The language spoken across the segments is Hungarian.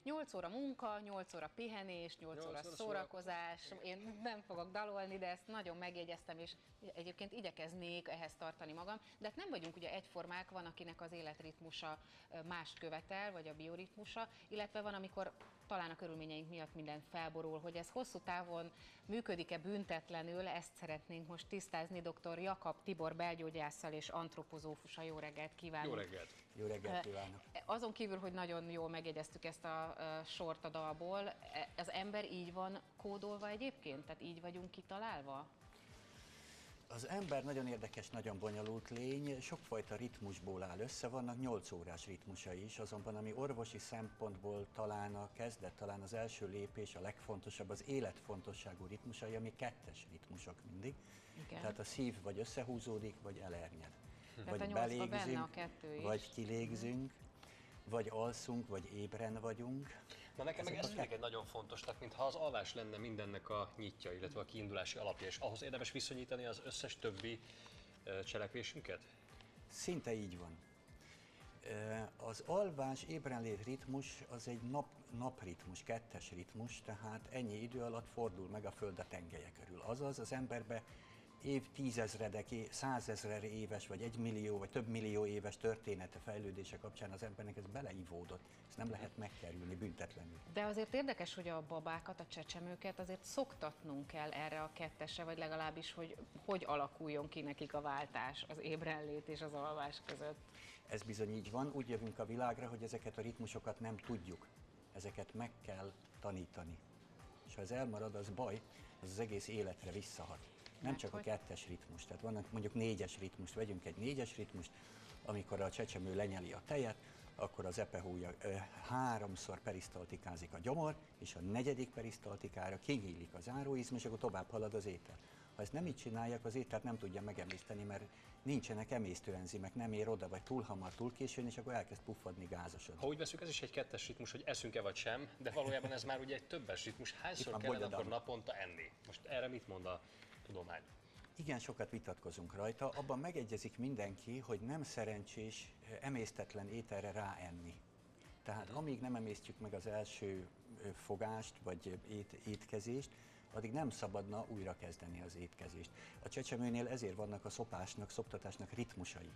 8 óra munka, 8 óra pihenés, 8 óra szórakozás. Én nem fogok dalolni, de ezt nagyon megjegyeztem, és egyébként igyekeznék ehhez tartani magam. De hát nem vagyunk ugye egyformák, van, akinek az életritmusa mást követel, vagy a bioritmusa, illetve van, amikor talán a körülményeink miatt minden felborul, hogy ez hosszú távon működik-e büntetlenül, ezt szeretnénk most tisztázni dr. Jakab Tibor belgyógyásszal és antropozófussal. Jó reggelt kívánok! Jó reggelt! Jó reggelt kívánok! Azon kívül, hogy nagyon jól megjegyeztük ezt a sort a dalból, az ember így van kódolva egyébként? Tehát így vagyunk kitalálva? Az ember nagyon érdekes, nagyon bonyolult lény, sokfajta ritmusból áll össze, vannak 8 órás ritmusai is, azonban ami orvosi szempontból talán a kezdet, talán az első lépés, a legfontosabb, az életfontosságú ritmusai, ami 2-es ritmusok mindig. Igen. Tehát a szív vagy összehúzódik, vagy elernyed. Tehát vagy belégzünk, vagy kilégzünk, vagy alszunk, vagy ébren vagyunk. Na nekem meg ez tűnik egy nagyon fontosnak, mintha az alvás lenne mindennek a nyitja, illetve a kiindulási alapja, és ahhoz érdemes viszonyítani az összes többi cselekvésünket? Szinte így van. Az alvás ébrenlét ritmus az egy napritmus, 2-es ritmus, tehát ennyi idő alatt fordul meg a Föld a tengelye körül. Azaz az emberbe évtizedek, 100 000 éves, vagy 1 millió, vagy több millió éves története, fejlődése kapcsán az embernek ez beleivódott. Ezt nem lehet megkerülni büntetlenül. De azért érdekes, hogy a babákat, a csecsemőket azért szoktatnunk kell erre a 2-esre, vagy legalábbis, hogy alakuljon ki nekik a váltás az ébrenlét és az alvás között. Ez bizony így van. Úgy jövünk a világra, hogy ezeket a ritmusokat nem tudjuk. Ezeket meg kell tanítani. És ha ez elmarad, az baj, az egész életre visszahat. Nem csak a 2-es ritmus, tehát vannak mondjuk 4-es ritmust, vegyünk egy 4-es ritmust, amikor a csecsemő lenyeli a tejet, akkor az epehúja 3-szor perisztaltikázik a gyomor, és a 4. perisztaltikára kinyílik az záróizm, és akkor tovább halad az étel. Ha ezt nem így csinálják, az ételt nem tudja megemészteni, mert nincsenek emésztőenzimek, nem ér oda, vagy túl hamar, túl későn, és akkor elkezd puffadni, gázosodni. Ha úgy veszük, ez is egy 2-es ritmus, hogy eszünk-e vagy sem, de valójában ez már ugye egy többes ritmus. Hányszor kellene akkor naponta enni? Most erre mit mond a tudomány? Igen, sokat vitatkozunk rajta. Abban megegyezik mindenki, hogy nem szerencsés emésztetlen ételre ráenni. Tehát amíg nem emésztjük meg az első fogást, vagy étkezést, addig nem szabadna újra kezdeni az étkezést. A csecsemőnél ezért vannak a szoptatásnak ritmusai.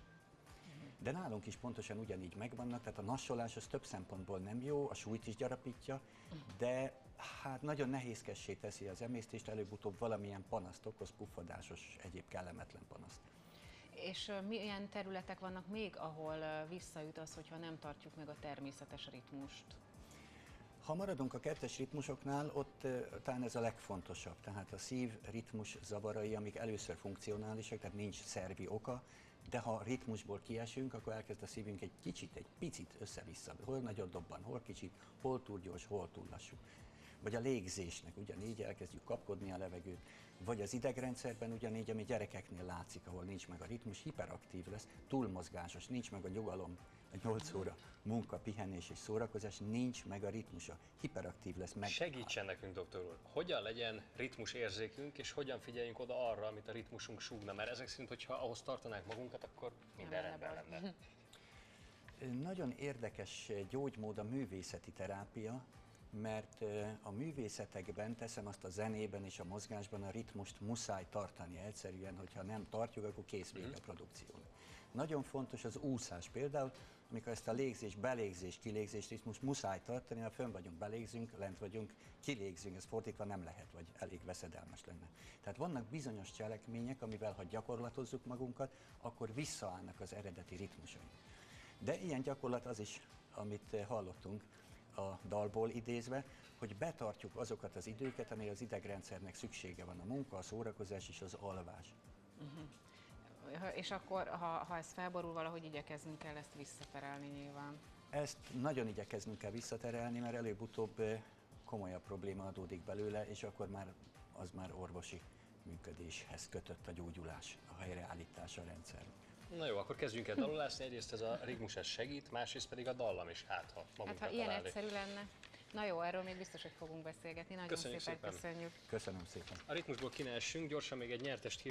De nálunk is pontosan ugyanígy megvannak, tehát a nassolás az több szempontból nem jó, a súlyt is gyarapítja, de hát nagyon nehézkessé teszi az emésztést, előbb-utóbb valamilyen panaszt okoz, puffadásos, egyéb kellemetlen panaszt. És milyen területek vannak még, ahol visszaüt az, hogyha nem tartjuk meg a természetes ritmust? Ha maradunk a 2-es ritmusoknál, ott talán ez a legfontosabb, tehát a szív ritmus zavarai, amik először funkcionálisak, tehát nincs szervi oka, de ha ritmusból kiesünk, akkor elkezd a szívünk egy picit össze-vissza, hol nagyot dobban, hol kicsit, hol túl gyors, hol túl lassú. Vagy a légzésnek ugyanígy elkezdjük kapkodni a levegőt, vagy az idegrendszerben ugyanígy, ami gyerekeknél látszik, ahol nincs meg a ritmus, hiperaktív lesz, túlmozgásos, nincs meg a nyugalom, a 8 óra munka, pihenés és szórakozás, nincs meg a ritmusa, hiperaktív lesz. Segítsen nekünk, doktor úr, hogyan legyen ritmusérzékünk, és hogyan figyeljünk oda arra, amit a ritmusunk súgna, mert ezek szerint, hogyha ahhoz tartanánk magunkat, akkor minden rendben lenne. Nagyon érdekes gyógymód a művészeti terápia, mert a művészetekben, teszem azt a zenében és a mozgásban, a ritmust muszáj tartani. Egyszerűen, hogyha nem tartjuk, akkor kész vége a produkciónak. Nagyon fontos az úszás például, amikor ezt a légzés, belégzés, kilégzés ritmust muszáj tartani, ha fönn vagyunk, belégzünk, lent vagyunk, kilégzünk, ez fordítva nem lehet, vagy elég veszedelmes lenne. Tehát vannak bizonyos cselekmények, amivel ha gyakorlatozzuk magunkat, akkor visszaállnak az eredeti ritmusai. De ilyen gyakorlat az is, amit hallottunk a dalból idézve, hogy betartjuk azokat az időket, amire az idegrendszernek szüksége van, a munka, a szórakozás és az alvás. És akkor, ha ez felborul, valahogy igyekeznünk kell ezt visszaterelni nyilván. Ezt nagyon igyekeznünk kell visszaterelni, mert előbb-utóbb komolyabb probléma adódik belőle, és akkor az már orvosi működéshez kötött a gyógyulás, a helyreállítása a rendszer. Na jó, akkor kezdjünk el dalolászni. Egyrészt ez a ritmus segít, másrészt pedig a dallam is, ha ilyen egyszerű lenne. Na jó, erről még biztos, hogy fogunk beszélgetni. Nagyon szépen köszönjük. Köszönöm szépen. A ritmusból ki ne essünk, gyorsan még egy nyertest